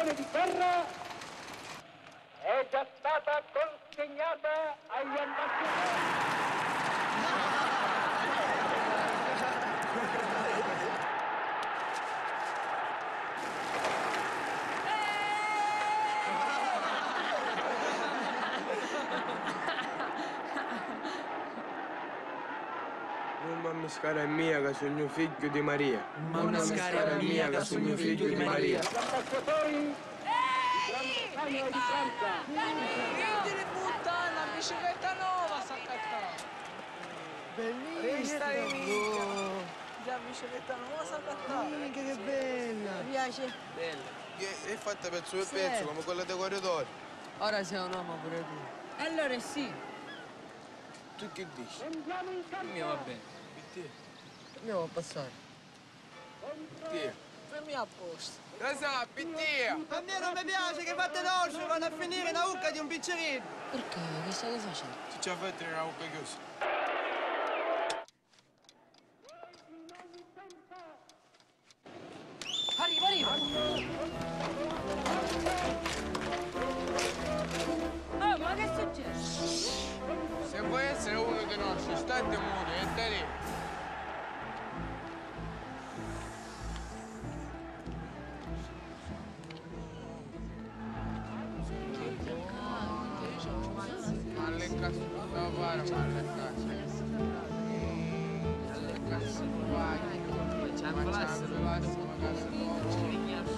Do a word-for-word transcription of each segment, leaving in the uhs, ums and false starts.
l'ammonizione di guerra è già stata consegnata agli ambasciatori. Non mi scara mia che sono figlio di Maria. Non mi scara mia che sono figlio di Maria. Gli ambasciatori di Gran Bretagna e di Francia. Figli di puttana, la bicicletta nuova sta accattata. Bellissima. La bicicletta nuova sta accattata. Minchia che bella. Mi piace? Bella. È fatta pezzo per pezzo, come quella dei corridori. Ora sei un uomo pure tu. Allora sì. Tu che dici? Il mio va bene. Andiamo a passare. Pittia. Fermi a posto. Lo so, Pittia. A me non mi piace che fate dolce, vanno a finire in una ucca di un piccerino. Perché? Che state facendo? Ci ci ha fatto in una ucca chiusa. Arriva, arriva! Oh, ma che è successo? Se vuoi essere uno dei nostri, state muto e stai lì. Alle cazzo da fare, ma alle cazzo. Alle cazzo qua. C'è un palazzo, ma cazzo no.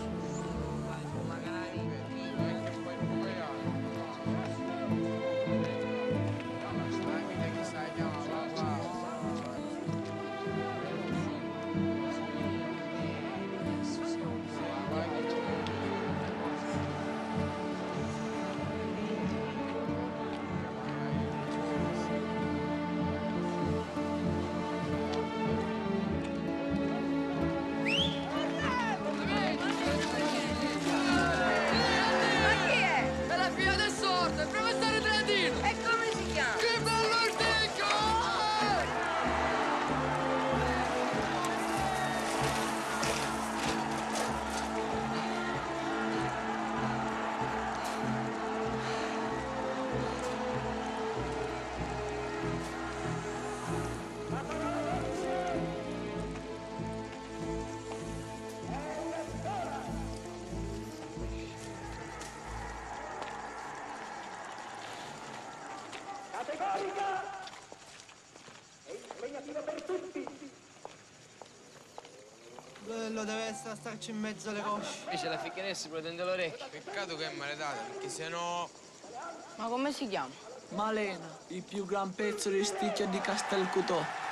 Categorica e impegnativa per tutti. Bello deve essere starci in mezzo alle cosce. Invece la ficcheresti prendendo l'orecchio. Peccato che è maledata, perché sennò... Ma come si chiama? Malena, il più gran pezzo di sticchio di Castelcutò.